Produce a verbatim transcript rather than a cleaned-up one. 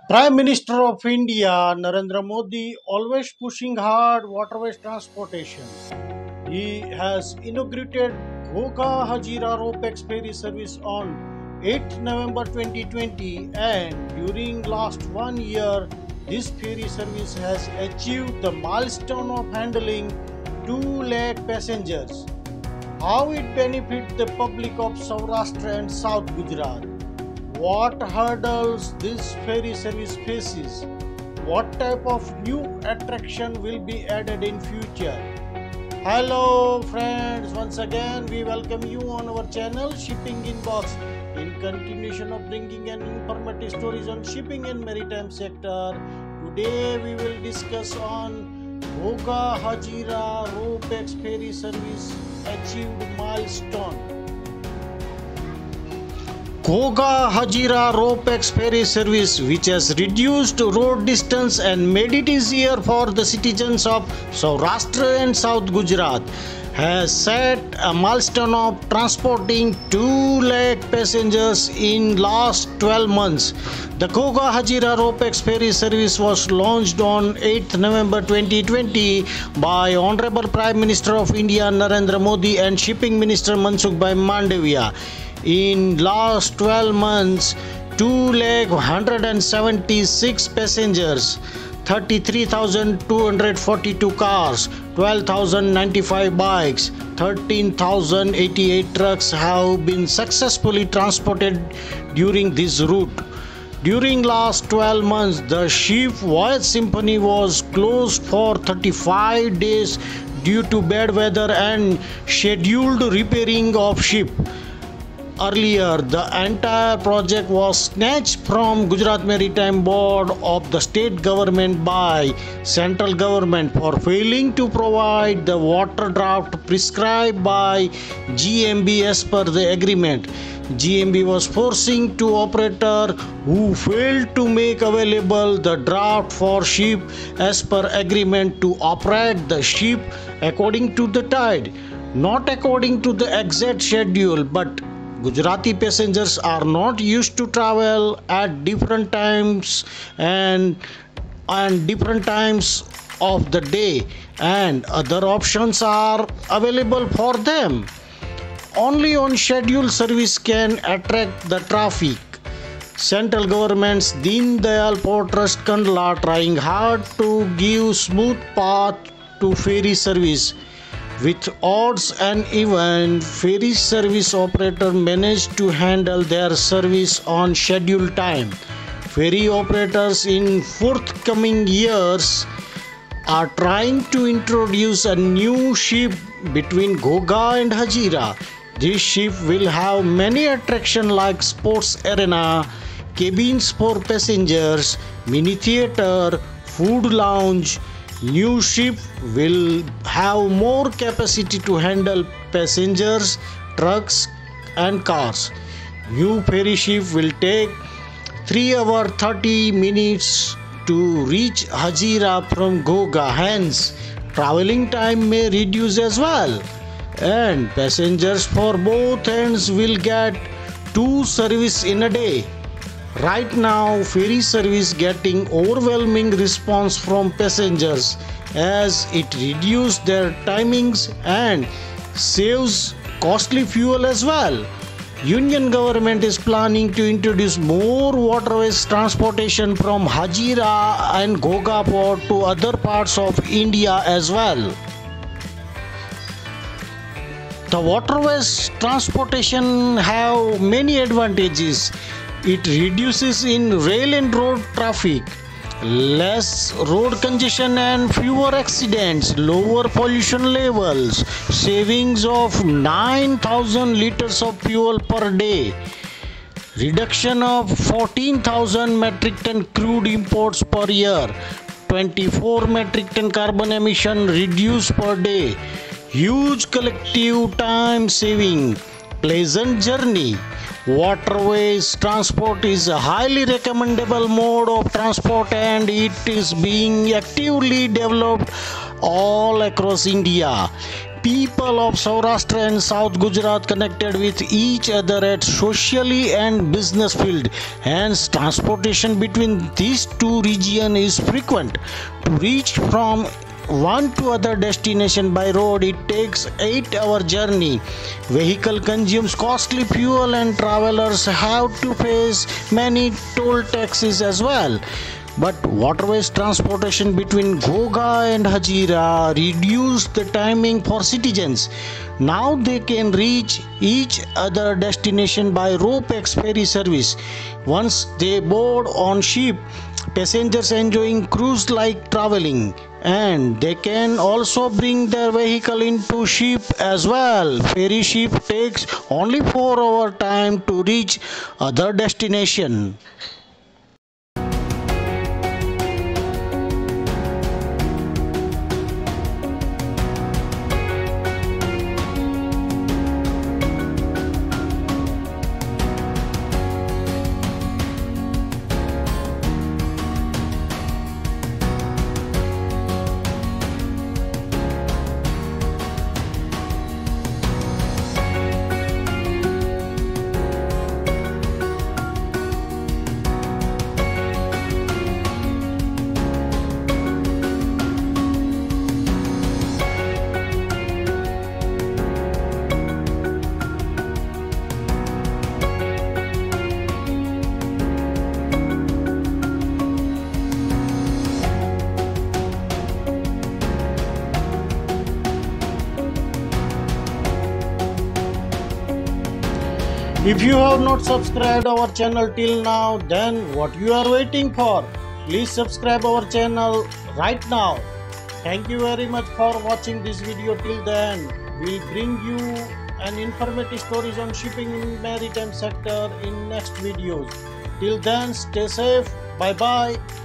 Prime Minister of India Narendra Modi always pushing hard waterways transportation. He has inaugurated Ghoka Hajira Ropex ferry service on eighth November twenty twenty, and during last one year this ferry service has achieved the milestone of handling two lakh passengers. How it benefits the public of Saurashtra and South Gujarat? What hurdles this ferry service faces? What type of new attraction will be added in future? Hello friends, once again we welcome you on our channel Shipping Inbox. In continuation of bringing an informative stories on shipping and maritime sector, today we will discuss on Ghoka Hajira Ropex ferry service achieved milestone. Ghoka Hajira Ropex ferry service, which has reduced road distance and made it easier for the citizens of Saurashtra and South Gujarat, has set a milestone of transporting two lakh passengers in last twelve months. The Ghoka Hajira Ropex ferry service was launched on eighth November twenty twenty by Honorable Prime Minister of India Narendra Modi and Shipping Minister Mansukh Bhai Mandavia. In last twelve months, two lakh one hundred seventy-six passengers, thirty-three thousand two hundred forty-two cars, twelve thousand ninety-five bikes, thirteen thousand eighty-eight trucks have been successfully transported during this route. During last twelve months, the ship Voyage Symphony was closed for thirty-five days due to bad weather and scheduled repairing of ship. Earlier, the entire project was snatched from Gujarat Maritime Board of the state government by central government for failing to provide the water draft prescribed by G M B as per the agreement. G M B was forcing to operator who failed to make available the draft for ship as per agreement to operate the ship according to the tide, not according to the exact schedule, but Gujarati passengers are not used to travel at different times and and different times of the day, and other options are available for them. Only on scheduled service can attract the traffic. Central government's Deen Dayal Port Trust Kandla trying hard to give smooth path to ferry service. With odds and even, ferry service operator managed to handle their service on scheduled time. Ferry operators in forthcoming years are trying to introduce a new ship between Ghoka and Hajira. This ship will have many attractions like sports arena, cabins for passengers, mini theater, food lounge. New ship will have more capacity to handle passengers, trucks and cars. New ferry ship will take three hours thirty minutes to reach Hajira from Ghoka, hence traveling time may reduce as well. And passengers for both ends will get two service in a day. Right now, ferry service getting overwhelming response from passengers as it reduces their timings and saves costly fuel as well. Union government is planning to introduce more waterways transportation from Hajira and Ghoka port to other parts of India as well. The waterways transportation have many advantages. It reduces in rail and road traffic, less road congestion and fewer accidents, lower pollution levels, savings of nine thousand liters of fuel per day, reduction of fourteen thousand metric ton crude imports per year, twenty-four metric ton carbon emission reduced per day, huge collective time saving, pleasant journey. Waterways transport is a highly recommendable mode of transport and it is being actively developed all across India. people of Saurashtra and South Gujarat connected with each other at socially and business field. Hence, transportation between these two regions is frequent. To reach from one to other destination by road, it takes eight hour journey. Vehicle consumes costly fuel and travelers have to face many toll taxes as well. But waterways transportation between Ghoga and Hazira reduced the timing for citizens. Now they can reach each other destination by RoPax ferry service. Once they board on ship, passengers enjoying cruise-like traveling, and they can also bring their vehicle into ship as well. Ferry ship takes only four hour time to reach other destination. If you have not subscribed our channel till now, then what you are waiting for? Please subscribe our channel right now. Thank you very much for watching this video till the end. We'll bring you an informative stories on shipping in maritime sector in next videos. Till then, stay safe. Bye bye.